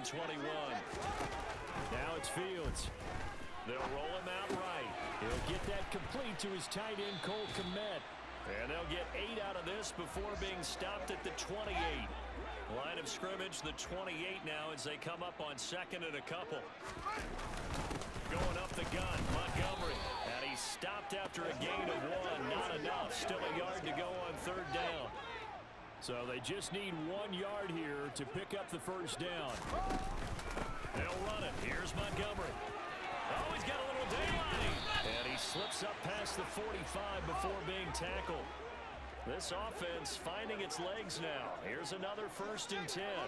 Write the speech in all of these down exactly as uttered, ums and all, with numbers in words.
and twenty-one. Now it's Fields. They'll roll him out right. He'll get that complete to his tight end, Cole Kmet. And they'll get eight out of this before being stopped at the twenty-eight. Line of scrimmage, the twenty-eight now as they come up on second and a couple. Going up the gun, Montgomery. And he's stopped after a gain of one. Not enough. Still a yard to go on third down. So they just need one yard here to pick up the first down. They'll run it. Here's Montgomery. Oh, he's got a little daylight. And he slips up past the forty-five before being tackled. This offense finding its legs now. Here's another first and ten.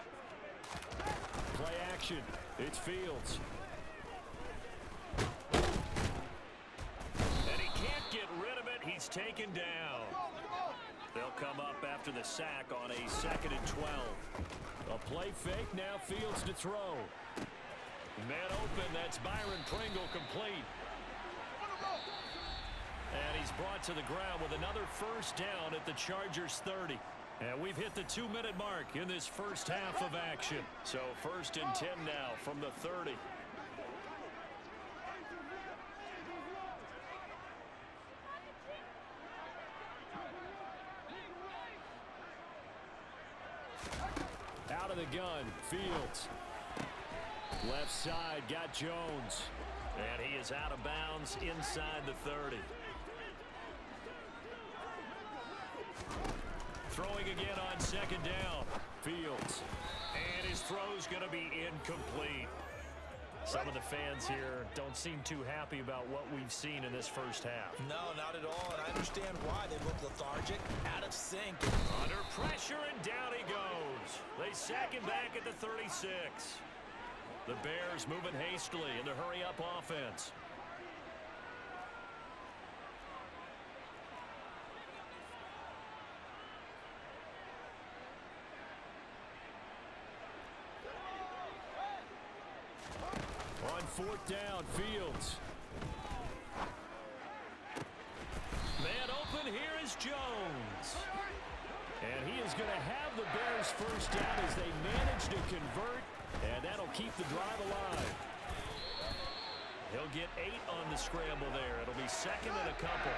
Play action. It's Fields. And he can't get rid of it. He's taken down. They'll come up after the sack on a second and twelve. A play fake. Now Fields to throw. Man open. That's Byron Pringle complete. And he's brought to the ground with another first down at the Chargers thirty. And we've hit the two-minute mark in this first half of action. So first and ten now from the thirty. Out of the gun, Fields. Left side, got Jones. And he is out of bounds inside the thirty. Throwing again on second down. Fields. And his throw's going to be incomplete. Some of the fans here don't seem too happy about what we've seen in this first half. No, not at all, and I understand why. They look lethargic, out of sync. Under pressure, and down he goes. They sack him back at the thirty-six. The Bears moving hastily in the hurry-up offense. On fourth down, Fields. Man open, here is Jones. And he is going to have the Bears first down as they manage to convert, and that'll keep the drive alive. He'll get eight on the scramble there. It'll be second and a couple.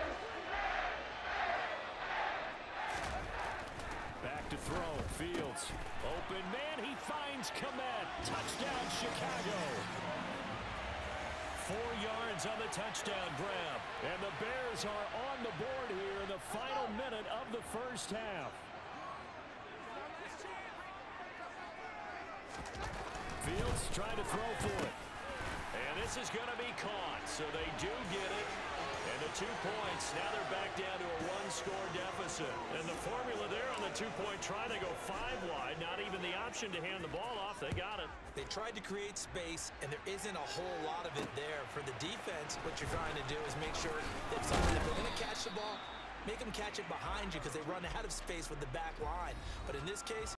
Back to throw, Fields. Open man, he finds Kmet. Touchdown, Chicago. Four yards on the touchdown grab. And the Bears are on the board here in the final minute of the first half. Fields trying to throw for it. And this is going to be caught. So they do get it. And the two points, now they're back down to a one-score deficit. And the formula there on the two-point try, they go five wide. Not even the option to hand the ball off. They got it. They tried to create space, and there isn't a whole lot of it there. For the defense, what you're trying to do is make sure that if they're going to catch the ball, make them catch it behind you because they run out of space with the back line. But in this case,